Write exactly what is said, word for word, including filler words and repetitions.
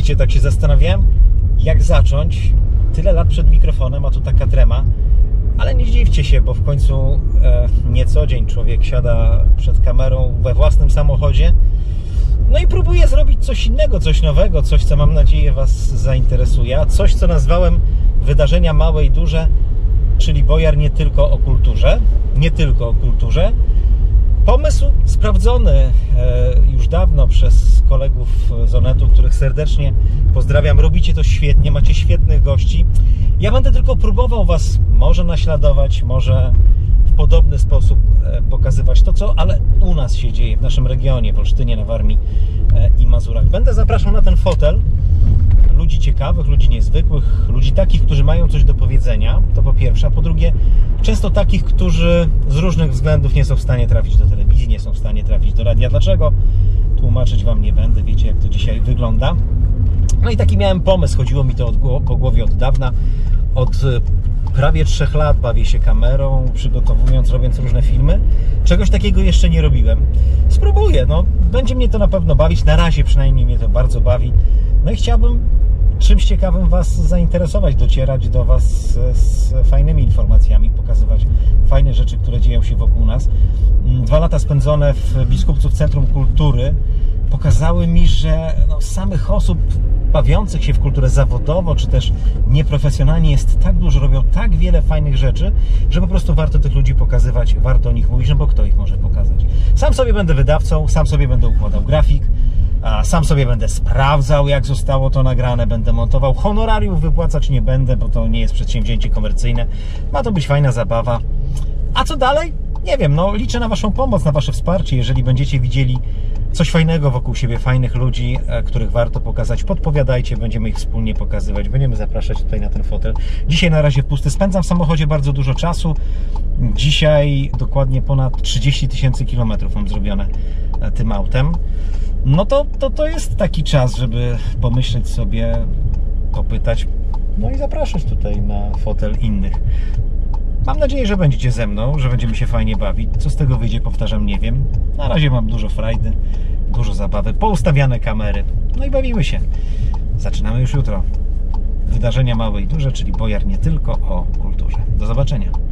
Słuchajcie, tak się zastanawiałem, jak zacząć. Tyle lat przed mikrofonem, a tu taka trema. Ale nie zdziwcie się, bo w końcu e, nie co dzień człowiek siada przed kamerą we własnym samochodzie. No i próbuję zrobić coś innego, coś nowego, coś, co mam nadzieję Was zainteresuje. A coś, co nazwałem wydarzenia małe i duże, czyli Bojar nie tylko o kulturze, nie tylko o kulturze. Pomysł sprawdzony już dawno przez kolegów z Onetu, których serdecznie pozdrawiam. Robicie to świetnie, macie świetnych gości. Ja będę tylko próbował Was może naśladować, może w podobny sposób pokazywać to, co ale u nas się dzieje, w naszym regionie, w Olsztynie, na Warmii i Mazurach. Będę zapraszał na ten fotel ludzi ciekawych, ludzi niezwykłych, ludzi takich, którzy mają coś do powiedzenia, to po pierwsze, a po drugie często takich, którzy z różnych względów nie są w stanie trafić do telewizji, nie są w stanie trafić do radia. Dlaczego? Tłumaczyć Wam nie będę, wiecie, jak to dzisiaj wygląda. No i taki miałem pomysł, chodziło mi to od, po głowie od dawna. Od prawie trzech lat bawię się kamerą, przygotowując, robiąc różne filmy. Czegoś takiego jeszcze nie robiłem. Spróbuję, no, będzie mnie to na pewno bawić, na razie przynajmniej mnie to bardzo bawi. No i chciałbym czymś ciekawym Was zainteresować, docierać do Was z, z fajnymi informacjami, pokazywać fajne rzeczy, które dzieją się wokół nas. Dwa lata spędzone w Biskupcu w Centrum Kultury pokazały mi, że no, samych osób bawiących się w kulturę zawodowo, czy też nieprofesjonalnie jest tak dużo, robią tak wiele fajnych rzeczy, że po prostu warto tych ludzi pokazywać, warto o nich mówić, no bo kto ich może pokazać. Sam sobie będę wydawcą, sam sobie będę układał grafik, a sam sobie będę sprawdzał, jak zostało to nagrane, będę montował. Honorariów wypłacać nie będę, bo to nie jest przedsięwzięcie komercyjne. Ma to być fajna zabawa. A co dalej? Nie wiem, no liczę na Waszą pomoc, na Wasze wsparcie. Jeżeli będziecie widzieli coś fajnego wokół siebie, fajnych ludzi, których warto pokazać, podpowiadajcie, będziemy ich wspólnie pokazywać, będziemy zapraszać tutaj na ten fotel. Dzisiaj na razie pusty, spędzam w samochodzie bardzo dużo czasu. Dzisiaj dokładnie ponad trzydzieści tysięcy kilometrów mam zrobione tym autem. No to, to, to jest taki czas, żeby pomyśleć sobie, popytać, no i zapraszać tutaj na fotel innych. Mam nadzieję, że będziecie ze mną, że będziemy się fajnie bawić. Co z tego wyjdzie, powtarzam, nie wiem. Na razie mam dużo frajdy, dużo zabawy, poustawiane kamery. No i bawimy się. Zaczynamy już jutro. Wydarzenia małe i duże, czyli Bojar nie tylko o kulturze. Do zobaczenia.